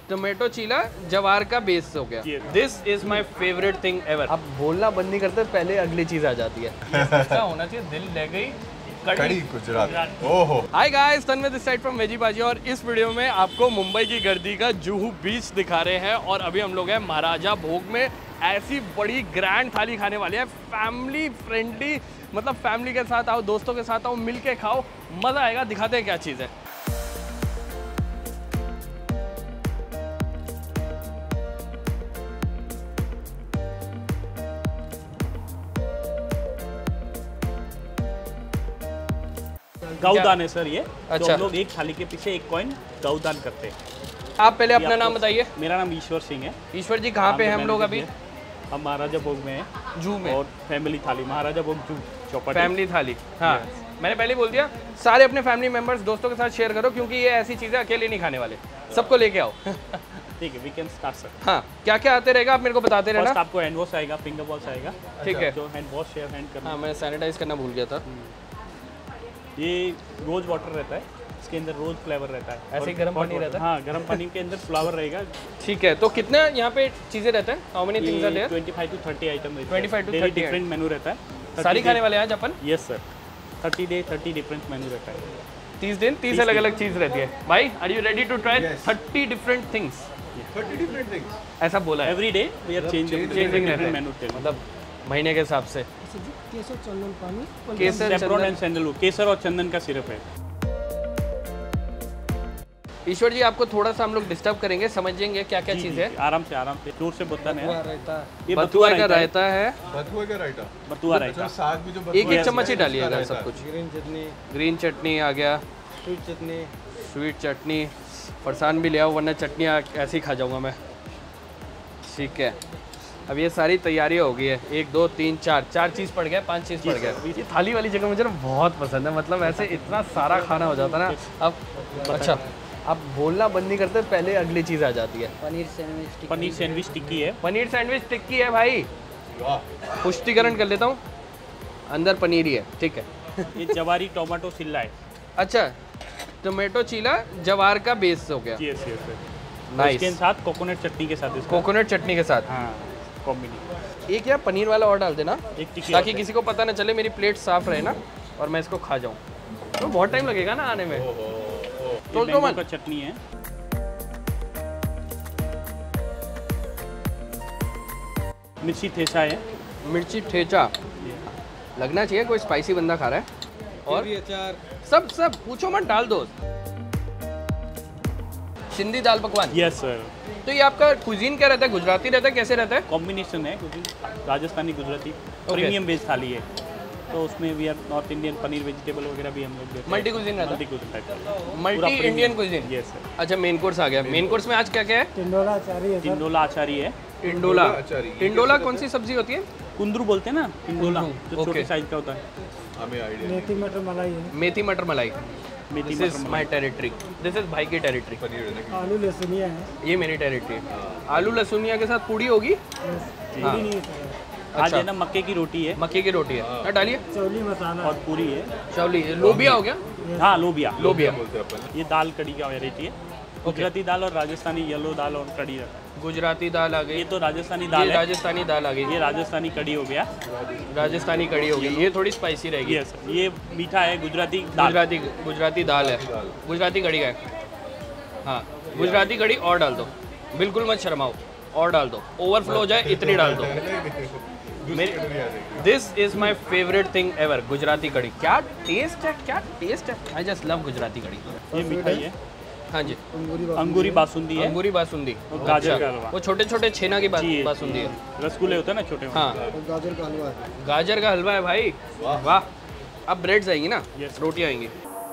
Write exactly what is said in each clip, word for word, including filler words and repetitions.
Tomato चीला जवार का base हो गया। This is my favourite thing ever. अब बोलना बंद नहीं करते, पहले अगली चीज आ जाती है। क्या होना चाहिए, दिल ले गई कड़ी गुजरात। ओहो। Hi guys, Tanmay this side from Veggie Bhaji, और इस वीडियो में आपको मुंबई की गर्दी का जुहू बीच दिखा रहे हैं। और अभी हम लोग हैं महाराजा भोग में। ऐसी बड़ी ग्रैंड थाली खाने वाले हैं, फैमिली फ्रेंडली, मतलब फैमिली के साथ आओ, दोस्तों के साथ आओ, मिल के खाओ, मज़ा आएगा। दिखाते हैं क्या चीज़ है। गौदान है सर ये। अच्छा। तो हम लोग एक थाली के पीछे एक कॉइन गौदान करते हैं। आप पहले अपना नाम बताइए। मेरा नाम ईश्वर सिंह है। ईश्वर जी, कहाँ पे हैं हम लोग अभी? हम महाराजा भोग में हैं, जू में। और फैमिली थाली महाराजा भोग जू चौपाटी। फैमिली थाली, हाँ मैंने पहले बोल दिया। सारे अपने फैमिली मेंबर्स, दोस्तों के साथ शेयर करो, क्योंकि ये ऐसी चीज़ें अकेले नहीं खाने वाले, सबको लेके आओ। ठीक है, वी कैन स्टार्ट सर। हाँ, क्या क्या आते रहेगा आप मेरे को बताते रहना। फर्स्ट आपको हैंड वॉश आएगा, फिंगर वॉश आएगा। ठीक है, जो हैंड वॉश शेयर हैंड करना। हाँ मैं सैनिटाइज करना भूल गया था। ये रोज वाटर रहता है, इसके अंदर रोज फ्लेवर रहता है। ऐसे ही गर्म पानी रहता है? हाँ, गर्म पानी के अंदर फ्लावर रहेगा। ठीक है, तो कितने यहाँ पे चीज़ें रहते हैं? How many things are there? पच्चीस टू तीस आइटम रहते हैं। पच्चीस टू तीस डिफरेंट मेनू रहता है। सारी खाने वाले हैं आज अपन? यस सर, तीस डे तीस डिफरेंट मेनू रहता है। तीस दिन तीस अलग अलग चीज़ रहती है। भाई, are you ready to try तीस डिफरेंट थिंग्स? तीस डिफरेंट थिंग्स ऐसा बोला है। Every day we are changing changing different menu, मतलब महीने के हिसाब से। केसर चंदन पानी, केसर सेफ्रॉन एंड सैंडलवुड, केसर और चंदन का सिरप है। ईश्वर जी, आपको थोड़ा सा हम लोग डिस्टर्ब करेंगे, समझेंगे क्या क्या चीज़ है। आराम से आराम से, जोर से बोलता है। ये बथुआ का रायता है। बथुआ का रायता, बथुआ रायता। साग भी जो एक एक चम्मच ही डालिएगा सब कुछ। ग्रीन चटनी, ग्रीन चटनी आ गया, स्वीट चटनी, स्वीट चटनी, फरसान भी ले आओ, वरना चटनी ऐसे ही खा जाऊंगा मैं। ठीक है, अब ये सारी तैयारी हो गई है। एक दो तीन चार चार चीज़ पड़ गया, पांच चीज़ पड़ गया। ये थाली वाली जगह मुझे ना बहुत पसंद है, मतलब ऐसे इतना सारा खाना हो जाता ना। अब अच्छा, अब बोलना बंद नहीं करते, पहले अगली चीज़ आ जाती है। पनीर सैंडविच टिक्की। पनीर सैंडविच टिक्की है। पनीर सैंडविच टिक्की है भाई। पुष्टिकरण कर लेता हूँ, अंदर पनीर ही है। ठीक है। ये जवारी टोमेटो चिल्ला है। अच्छा, टोमेटो चीला जवार का बेस हो गया। Yes yes. नाइस। इसके साथ कोकोनट चटनी के साथ, इसका कोकोनट चटनी के साथ। हाँ, कॉम्बिनेशन। एक यार पनीर वाला और डाल देना, एक टिक्की, ताकि किसी को पता ना चले, मेरी प्लेट साफ रहे ना और मैं इसको खा जाऊँ। तो बहुत टाइम लगेगा ना आने में। तो तो मैंगो का चटनी है। मिर्ची ठेचा है। मिर्ची ठेचा लगना चाहिए, कोई स्पाइसी बंदा खा रहा है। और भी अचार, सब सब पूछो मत, डाल दो। सिंधी दाल पकवान। Yes sir. तो ये आपका कुजीन क्या रहता है? गुजराती रहता है, कैसे रहता है? कॉम्बिनेशन है, क्योंकि राजस्थानी गुजराती प्रीमियम वेज थाली है, तो उसमें भी आप नॉर्थ इंडियन पनीर वेजिटेबल वगैरह भी हम लोग देते हैं। मल्टी कुजीन रहता है? मल्टी कुजीन टाइप का, multi Indian cuisine. Yes sir. अच्छा, मेन कोर्स आ गया। मेन कोर्स में आज क्या क्या है? टिंडोला अचारी है। टिंडोला अचारी है। टिंडोला। टिंडोला कौन सी सब्जी होती है? कुंदरू बोलते हैं ना, टिंडोला, जो ओके। छोटे साइज का होता है। हमें आइडिया मेथी मटर मलाई है। Methi matar malai. Methi this is my territory, this is भाई की टेरिटरी। आलू लहसुनिया है। ये मेरी टेरिटरी है। आलू लहसुनिया के साथ पूड़ी होगी। पूरी नहीं है सर। आज है ना मक्के की रोटी है, मक्के की रोटी है। हाँ, डालिए। चौली मसाला और पूरी है। चावली, लोबिया हो गया। हाँ, लोबिया। लोबिया बोलते हैं अपन। ये दाल कड़ी का वेराइटी है। गुजराती दाल और राजस्थानी येलो दाल और कड़ी रहता है। गुजराती दाल आ गई। ये तो राजस्थानी ये दाल है। राजस्थानी दाल आ गई। ये राजस्थानी कड़ी हो गया। राजस्थानी कड़ी हो गई, ये थोड़ी स्पाइसी रहेगी। यस, ये मीठा है, गुजराती दाल। गुजराती गुजराती दाल है। गुजराती कड़ी का है। हाँ, गुजराती कड़ी और डाल दो, बिल्कुल मत शर्माओ, और डाल दो, ओवरफ्लो हो जाए इतनी डाल दो। This is my favourite thing ever, Gujarati kadhi. क्या टेस्ट है, क्या टेस्ट है। आई जस्ट लव गुजराती कड़ी। ये मिठाई है। हाँ जी, अंगूरी बासुंदी है। अंगूरी बासुंदी। और गाजर अच्छा, का हलवा। वो छोटे छोटे छेना की जी, बासुंदी है। रसगुल्ले होते हैं ना छोटे। हाँ, गाजर का हलवा है। गाजर का हलवा है भाई। वाह। अब ब्रेड्स आएंगी ना, Yes. रोटियाँ आएंगी।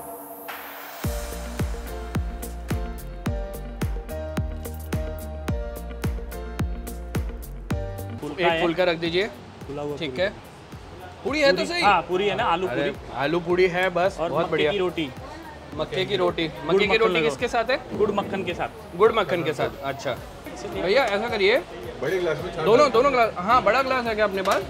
फुल्का एक है। फुल्का रख दीजिए। फुला हुआ ठीक पूरी। है, पूरी है तो सही। हाँ, पूरी है ना, आलू अरे पूरी आलू पूरी है बस, और बहुत मक्के बढ़िया। की रोटी। मक्के की रोटी। मक्के की मक्खन रोटी लगाओ। किसके साथ है? गुड़ मक्खन के साथ। गुड़ मक्खन के साथ। अच्छा भैया, ऐसा करिए, बड़े ग्लास में छाछ दोनों दोनों ग्लास। हाँ, बड़ा ग्लास है क्या अपने पास?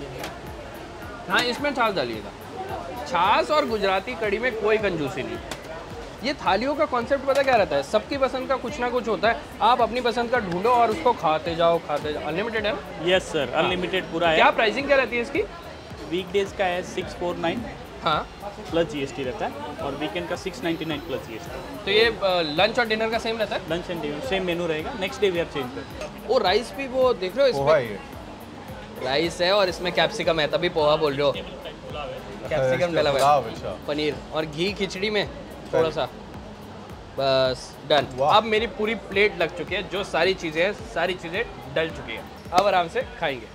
हाँ, इसमें छाछ डालिएगा। छाछ और गुजराती कड़ी में कोई कंजूसी नहीं। ये थालियों का कॉन्सेप्ट पता क्या रहता है, सबकी पसंद का कुछ ना कुछ होता है, आप अपनी पसंद का ढूंढो और उसको खाते जाओ खाते जाओ। अनलिमिटेड है ना? यस सर, अनलिमिटेड पूरा है। क्या प्राइसिंग क्या रहती है इसकी? वीकडेज का है सिक्स फोर नाइन हाँ, प्लस जीएसटी रहता है, और वीकेंड का six ninety nine plus GST. तो ये लंच और डिनर का सेम रहता है? Lunch and dinner same menu रहेगा, next day we are change कर। वो राइस भी वो देख रहे हो पोहा इसमें? है राइस है और इसमें कैप्सिकम है, तभी पोहा बोल रहे हो। कैप्सिकम डला हुआ पुलाव, है, अच्छा। पनीर और घी खिचड़ी में थोड़ा सा, बस डन। अब मेरी पूरी प्लेट लग चुकी है, जो सारी चीज़ें हैं सारी चीज़ें डल चुकी हैं, अब आराम से खाएंगे।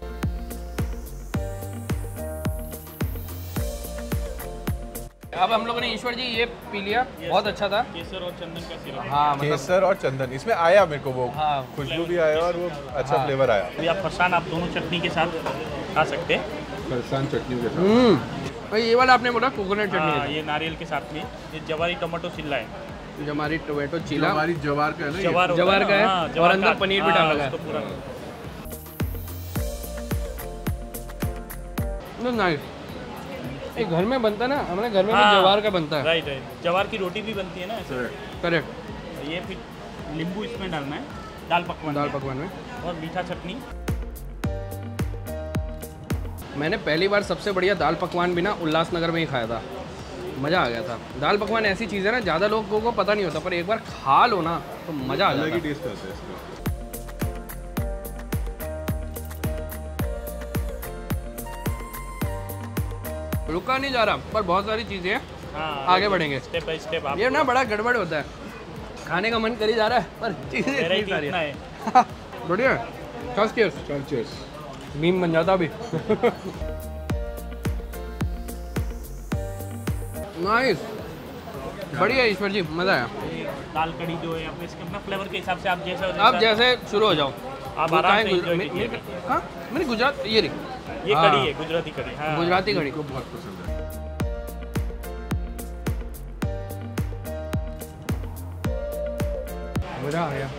अब हम लोगों ने ईश्वर जी ये पी लिया, बहुत अच्छा था। केसर और चंदन का सिरप। हाँ मतलब केसर और चंदन इसमें आया मेरे को, वो हाँ, खुशबू भी आया और वो अच्छा फ्लेवर आया। अभी आप फरसान आप दोनों चटनी के साथ खा सकते हैं। फरसान चटनी के साथ। हम्म, भाई ये वाला आपने बोला कोकोनट हाँ, चटनी ये नारियल के साथ में, ये जवारी टमाटो चिल्ला है। है, हमारी टोमेटो चिला हमारी जवार का है ना ये? जवार होता जवार का है, हाँ, और जवार अंदर का- पनीर भी हाँ, डाला गया है। उसको पूरा नाइस। ये घर में बनता है ना, हमारे घर में भी हाँ, जवार का बनता है। राइट राइट, जवार की रोटी भी बनती है ना ऐसे। करेक्ट। ये फिर नींबू इसमें डालना है, दाल पकवान दाल में, पकवान में और मीठा चटनी। मैंने पहली बार सबसे बढ़िया दाल पकवान भी ना उल्लासनगर में ही खाया था, मज़ा आ गया था। दाल पकवान ऐसी चीज़ है ना, ज़्यादा लोगों को पता नहीं होता, पर एक बार खा लो ना तो मज़ा आ अलग जाता ही है। टेस्ट आता है इसका। रुका नहीं जा रहा, पर बहुत सारी चीज़ें हैं, हाँ, आगे बढ़ेंगे। स्टेप बाय स्टेप आप ये ना बड़ा गड़बड़ होता है, खाने का मन कर ही जा रहा है पर चीज़ें इतनी वैरायटी सारी इतना हैं। है। बढ़िया है, चीयर्स। चल cheers। मीम बन जाता अभी। नाइस, बढ़िया ईश्वर जी, मज़ा आया। दाल कड़ी जो है अपने इसके अपना फ्लेवर के हिसाब से आप जैसे अब जैसे शुरू हो जाओ, आप वो आराम काहे से गुज- enjoy मे- कीजिए। मे- हाँ, मैंने गुजरात ये रही ये हाँ। कड़ी है, गुजराती कड़ी। हाँ, गुजराती कड़ी। को बहुत पसंद है। मज़ा आ गया।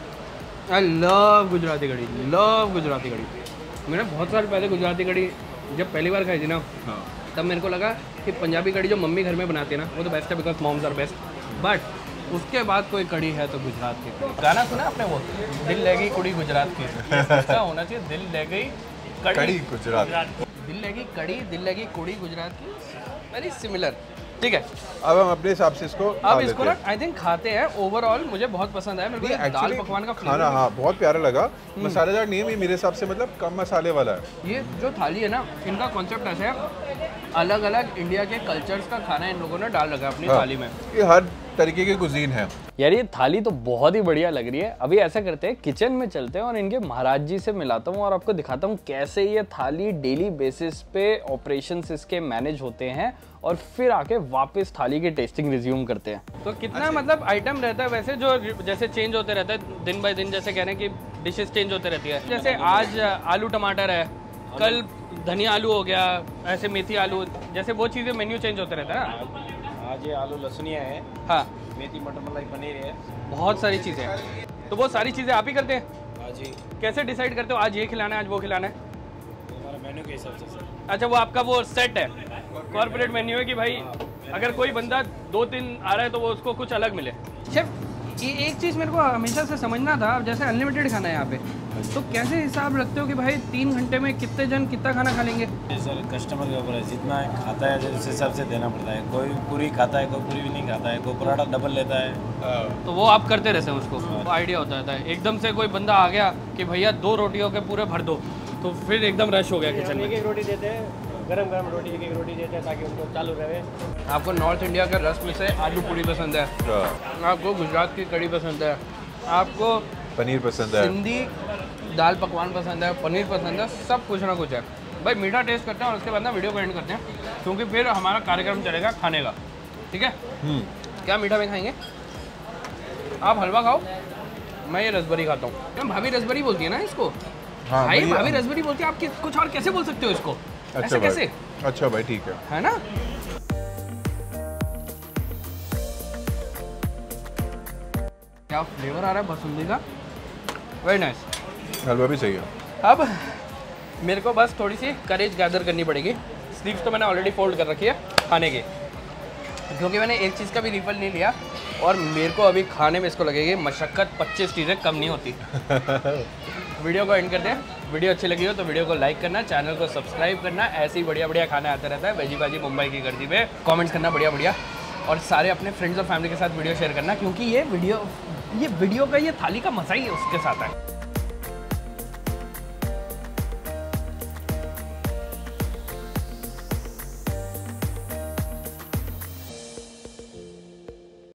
आई लव गुजराती कड़ी, लव गुजराती कड़ी। मैंने बहुत साल पहले गुजराती कड़ी जब पहली बार खाई थी ना, हाँ। तब मेरे को लगा कि पंजाबी कड़ी जो मम्मी घर में बनाती है ना, वो तो बेस्ट है, because moms are best. But उसके बाद कोई कड़ी है तो गुजरात की कड़ी। गाना सुना आपने वो, दिल ले गई कुड़ी गुजरात की? क्या होना चाहिए, दिल ले गई कड़ी गुजरात। दिल लगी कड़ी, दिल लगी कुड़ी गुजरात की, वेरी सिमिलर। ठीक है, अब हम अपने हिसाब से इसको खा अब इसको ना लेते हैं। आई थिंक खाते हैं। ओवरऑल मुझे बहुत पसंद आया, मेरे को ये दाल Actually, पकवान का खाना फ्लेवर, हाँ बहुत प्यारा लगा। मसालेदार नहीं है ये मेरे हिसाब से, मतलब कम मसाले वाला है। ये जो थाली है ना, इनका कॉन्सेप्ट ऐसा है, अलग अलग इंडिया के कल्चर्स का खाना इन लोगों ने डाल रखा है अपनी हाँ, थाली में। ये हर तरीके की कुजीन है। यार ये थाली तो बहुत ही बढ़िया लग रही है। अभी ऐसा करते हैं, किचन में चलते हैं और इनके महाराज जी से मिलाता हूँ और आपको दिखाता हूँ कैसे ये थाली डेली बेसिस पे ऑपरेशंस इसके मैनेज होते हैं, और फिर आके वापस थाली की टेस्टिंग रिज्यूम करते हैं। तो कितना मतलब आइटम रहता है वैसे, जो जैसे चेंज होते रहता है दिन बाय दिन, जैसे कह रहे हैं कि डिशेस चेंज होते रहती है। जैसे आज आलू टमाटर है, कल धनिया आलू हो गया, ऐसे मेथी आलू, जैसे वो चीज़ें मेन्यू चेंज होते रहता है ना। आज ये आलू लहसुनिया है, हाँ, मेथी मटर मलाई पनीर है। बहुत सारी चीज़ें हैं, तो वो सारी चीज़ें आप ही करते हैं? हाँ जी, कैसे डिसाइड करते हो आज ये खिलाना है आज वो खिलाना है? हमारा मेन्यू के हिसाब से सर। अच्छा, वो आपका वो सेट है, कॉर्पोरेट मेन्यू है कि भाई अगर कोई बंदा दो तीन आ रहा है तो वो उसको कुछ अलग मिले। शेफ, ये एक चीज़ मेरे को हमेशा से समझना था, अब जैसे अनलिमिटेड खाना है यहाँ पे, तो कैसे हिसाब रखते हो कि भाई तीन घंटे में कितने जन कितना खाना खा लेंगे? सर कस्टमर के ऊपर है, जितना खाता है उस हिसाब से देना पड़ता है। कोई पूरी खाता है, कोई पूरी भी नहीं खाता है, कोई पराठा डबल लेता है। तो वो आप करते रहते हैं उसको, वो आइडिया होता रहता है। एकदम से कोई बंदा आ गया कि भैया दो रोटियों के पूरे भर दो, तो फिर एकदम रश हो गया किचन में। एक एक रोटी देते हैं, गरम गरम रोटी एक एक रोटी देते हैं ताकि उनको चालू रहे। आपको नॉर्थ इंडिया के रस में से आलू पूरी पसंद है, हाँ, आपको गुजरात की कड़ी पसंद है, आपको पनीर पसंद है। सिंधी दाल पकवान पसंद है, पनीर पसंद है, सब कुछ ना कुछ है। भाई मीठा टेस्ट करते हैं और उसके बाद ना वीडियो को एंड करते हैं, क्योंकि फिर हमारा कार्यक्रम चलेगा खाने का। ठीक है, हम्म, क्या मीठा में खाएंगे? आप हलवा खाओ, मैं ये रसबरी खाता हूँ। मैम भाभी रसबरी बोलती है ना इसको? हाँ भाई बढ़िया। भाभी रसबरी बोलती है, आप किस- कुछ और कैसे बोल सकते हो इसको? अच्छा ऐसे भाई, कैसे, अच्छा भाई ठीक है। है ना? क्या फ्लेवर आ रहा है बासुंदी का, वेरी नाइस। हलवा भी सही है। अब मेरे को बस थोड़ी सी करेज गैदर करनी पड़ेगी। स्लीव्स तो मैंने ऑलरेडी फोल्ड कर रखी है खाने की। क्योंकि मैंने एक चीज़ का भी रिफल नहीं लिया और मेरे को अभी खाने में इसको लगेगी मशक्क़त पच्चीस चीज़ें कम नहीं होती। वीडियो को एंड करते हैं। वीडियो अच्छी लगी हो तो वीडियो को लाइक करना, चैनल को सब्सक्राइब करना। ऐसे ही बढ़िया बढ़िया खाना आता रहता है वेजी बाजी मुंबई की गर्दी पे। कमेंट्स करना बढ़िया बढ़िया और सारे अपने फ्रेंड्स और फैमिली के साथ वीडियो शेयर करना, क्योंकि ये वीडियो ये वीडियो का ये थाली का मज़ा ही उसके साथ है।